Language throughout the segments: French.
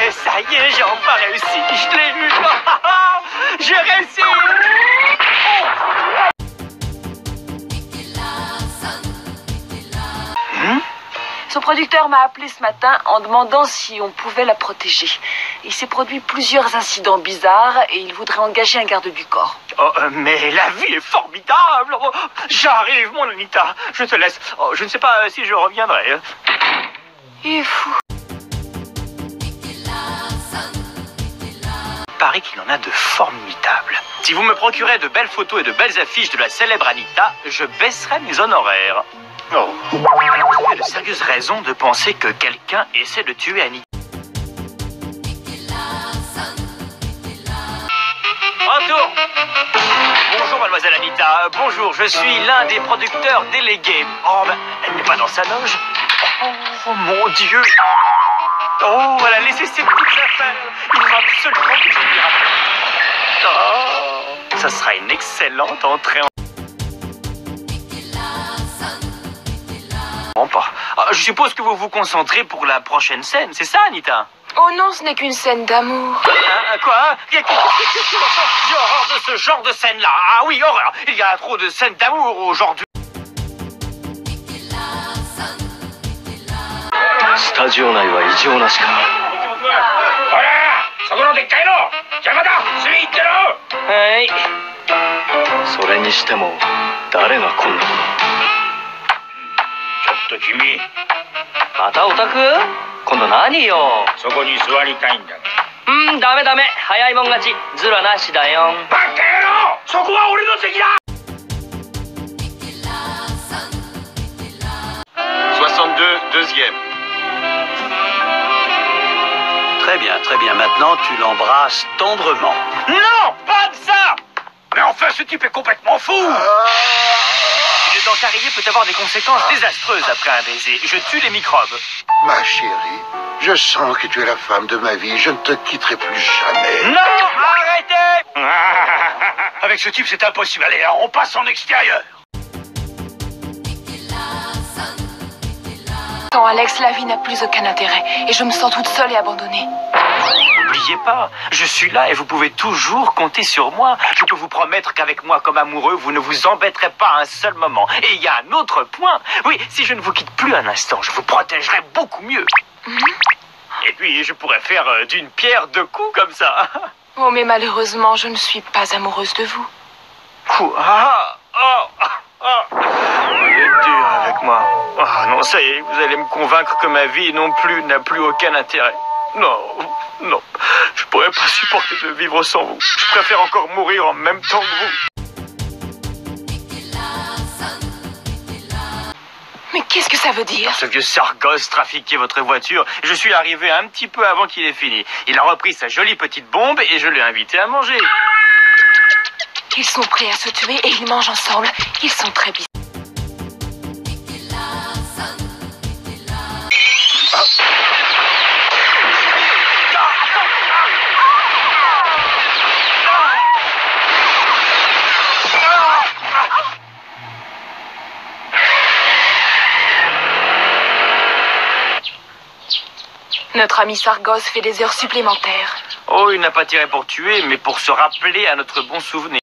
Ça y est, j'ai enfin réussi. Je l'ai eu. J'ai réussi. Son producteur m'a appelé ce matin en demandant si on pouvait la protéger. Il s'est produit plusieurs incidents bizarres et il voudrait engager un garde du corps. Oh, mais la vie est formidable. Oh, j'arrive, mon Anita. Je te laisse. Oh, je ne sais pas si je reviendrai. Il est fou. Il paraît qu'il en a de formidables. Si vous me procurez de belles photos et de belles affiches de la célèbre Anita, je baisserai mes honoraires. Oh. Vous avez de sérieuses raisons de penser que quelqu'un essaie de tuer Anita. Retour. Bonjour, mademoiselle Anita. Bonjour, je suis l'un des producteurs délégués. Oh, ben, elle n'est pas dans sa loge. Oh, mon Dieu. Oh, elle a laissé ses petites affaires. Il faut absolument que je lui rappelle. Oh, ça sera une excellente entrée en... Je suppose que vous vous concentrez pour la prochaine scène, c'est ça, Anita? Oh non, ce n'est qu'une scène d'amour. Quoi? J'ai horreur de ce genre de scène-là. Ah oui, horreur. Il y a trop de scènes d'amour aujourd'hui. Deuxième. Très bien. Maintenant, tu l'embrasses tendrement. Non, pas de ça. Mais enfin, ce type est complètement fou. Le dentarier peut avoir des conséquences désastreuses après un baiser. Je tue les microbes. Ma chérie, je sens que tu es la femme de ma vie. Je ne te quitterai plus jamais. Non, arrêtez. Avec ce type, c'est impossible. Allez, on passe en extérieur. Sans Alex, la vie n'a plus aucun intérêt et je me sens toute seule et abandonnée. N'oubliez pas, je suis là et vous pouvez toujours compter sur moi. Je peux vous promettre qu'avec moi comme amoureux, vous ne vous embêterez pas un seul moment. Et il y a un autre point. Oui, si je ne vous quitte plus un instant, je vous protégerai beaucoup mieux. Et puis, je pourrais faire d'une pierre deux coups comme ça. Oh, mais malheureusement, je ne suis pas amoureuse de vous. Vous êtes dur avec moi. Ah non, ça y est, vous allez me convaincre que ma vie non plus n'a plus aucun intérêt. Non, je pourrais pas supporter de vivre sans vous. Je préfère encore mourir en même temps que vous. Mais qu'est-ce que ça veut dire? Ce vieux Sargos trafiquait votre voiture. Je suis arrivé un petit peu avant qu'il ait fini. Il a repris sa jolie petite bombe et je l'ai invité à manger. Ils sont prêts à se tuer et ils mangent ensemble. Ils sont très bizarres. Notre ami Sargos fait des heures supplémentaires. Oh, il n'a pas tiré pour tuer, mais pour se rappeler à notre bon souvenir.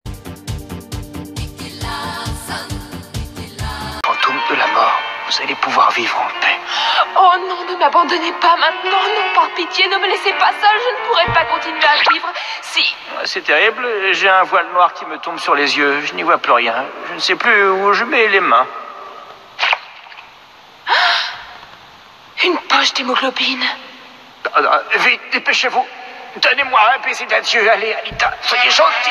Fantôme de la mort, vous allez pouvoir vivre en paix. Oh non, ne m'abandonnez pas maintenant. Non, par pitié, ne me laissez pas seule. Je ne pourrai pas continuer à vivre. Si. C'est terrible, j'ai un voile noir qui me tombe sur les yeux. Je n'y vois plus rien. Je ne sais plus où je mets les mains. Une poche d'hémoglobine. Vite, dépêchez-vous. Donnez-moi un baiser d'adieu. Allez, Anita, soyez gentille.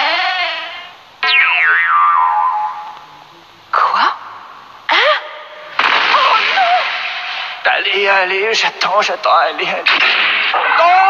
Quoi? Hein? Oh non! Allez, j'attends, allez. Oh!